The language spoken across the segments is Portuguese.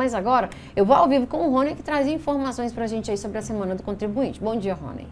Mas agora eu vou ao vivo com o Rony, que traz informações para a gente aí sobre a Semana do Contribuinte. Bom dia, Rony.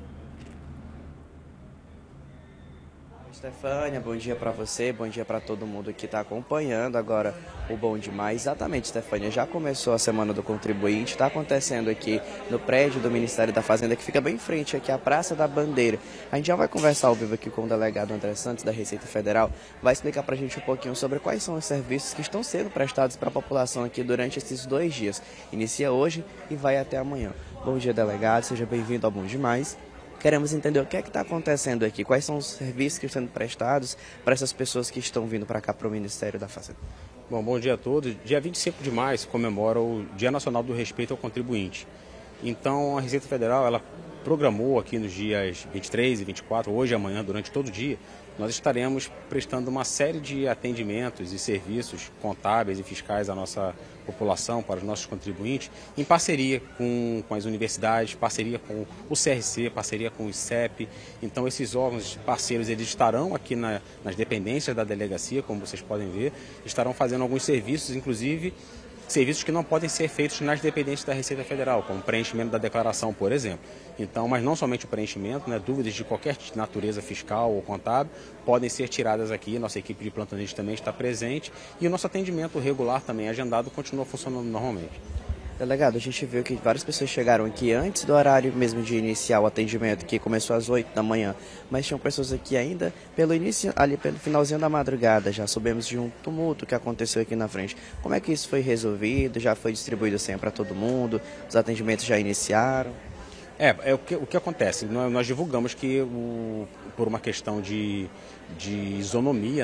Stefânia, bom dia para você, bom dia para todo mundo que está acompanhando agora o Bom Demais. Exatamente, Stefânia, já começou a Semana do Contribuinte, está acontecendo aqui no prédio do Ministério da Fazenda, que fica bem em frente aqui à Praça da Bandeira. A gente já vai conversar ao vivo aqui com o delegado André Santos, da Receita Federal, vai explicar para a gente um pouquinho sobre quais são os serviços que estão sendo prestados para a população aqui durante esses 2 dias. Inicia hoje e vai até amanhã. Bom dia, delegado, seja bem-vindo ao Bom Demais. Queremos entender o que é que está acontecendo aqui, quais são os serviços que estão sendo prestados para essas pessoas que estão vindo para cá, para o Ministério da Fazenda. Bom dia a todos. Dia 25 de maio se comemora o Dia Nacional do Respeito ao Contribuinte. Então, a Receita Federal, ela programou aqui nos dias 23 e 24, hoje e amanhã, durante todo o dia, nós estaremos prestando uma série de atendimentos e serviços contábeis e fiscais à nossa população, para os nossos contribuintes, em parceria com as universidades, parceria com o CRC, parceria com o ICEP. Então, esses órgãos parceiros, eles estarão aqui nas dependências da delegacia, como vocês podem ver, estarão fazendo alguns serviços, inclusive serviços que não podem ser feitos nas dependências da Receita Federal, como preenchimento da declaração, por exemplo. Então, mas não somente o preenchimento, dúvidas de qualquer natureza fiscal ou contábil podem ser tiradas aqui. Nossa equipe de plantonista também está presente e o nosso atendimento regular também agendado continua funcionando normalmente. Delegado, a gente viu que várias pessoas chegaram aqui antes do horário mesmo de iniciar o atendimento, que começou às 8 da manhã, mas tinham pessoas aqui ainda pelo início, ali pelo finalzinho da madrugada. Já soubemos de um tumulto que aconteceu aqui na frente. Como é que isso foi resolvido? Já foi distribuído assim para todo mundo? Os atendimentos já iniciaram? O que acontece? Nós divulgamos que, por uma questão de isonomia,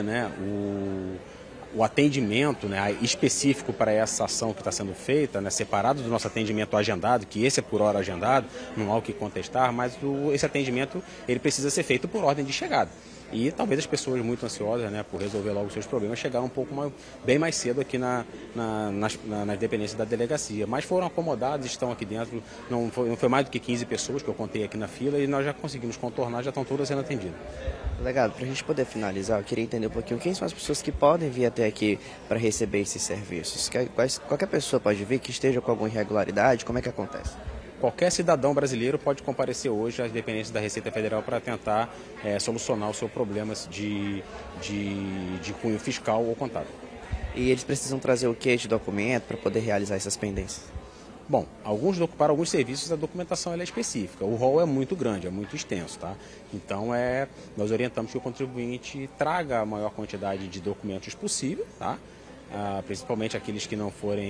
o atendimento específico para essa ação que está sendo feita, separado do nosso atendimento agendado, que esse é por hora agendado, não há o que contestar, mas esse atendimento ele precisa ser feito por ordem de chegada. E talvez as pessoas muito ansiosas por resolver logo os seus problemas chegaram bem mais cedo aqui nas dependências da delegacia. Mas foram acomodados, estão aqui dentro, não foi mais do que 15 pessoas que eu contei aqui na fila e nós já conseguimos contornar, já estão todas sendo atendidas. Delegado, para a gente poder finalizar, eu queria entender um pouquinho quem são as pessoas que podem vir até aqui para receber esses serviços. Qualquer pessoa pode vir que esteja com alguma irregularidade, como é que acontece? Qualquer cidadão brasileiro pode comparecer hoje às dependências da Receita Federal para tentar solucionar os seus problemas de cunho fiscal ou contábil. E eles precisam trazer o que de documento para poder realizar essas pendências? Bom, para alguns serviços a documentação é específica. O rol é muito grande, é muito extenso, tá? Então nós orientamos que o contribuinte traga a maior quantidade de documentos possível, tá? Principalmente aqueles que não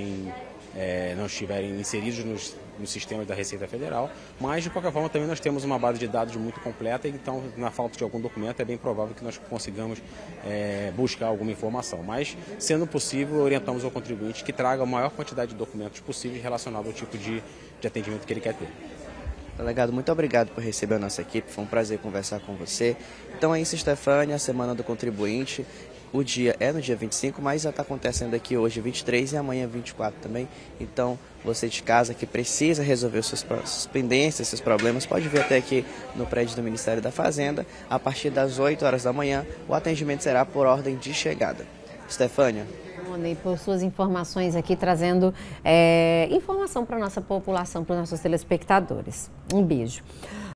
estiverem inseridos nos sistemas da Receita Federal, mas de qualquer forma também nós temos uma base de dados muito completa, então na falta de algum documento é bem provável que nós consigamos buscar alguma informação, mas sendo possível orientamos ao contribuinte que traga a maior quantidade de documentos possíveis relacionados ao tipo de atendimento que ele quer ter. Delegado, muito obrigado por receber a nossa equipe, foi um prazer conversar com você. Então é isso, Stefânia, a Semana do Contribuinte. O dia é no dia 25, mas já está acontecendo aqui hoje 23 e amanhã 24 também. Então, você de casa que precisa resolver suas pendências, seus problemas, pode vir até aqui no prédio do Ministério da Fazenda. A partir das 8 horas da manhã, o atendimento será por ordem de chegada. Stefânia. Por suas informações aqui, trazendo informação para a nossa população, para os nossos telespectadores. Um beijo.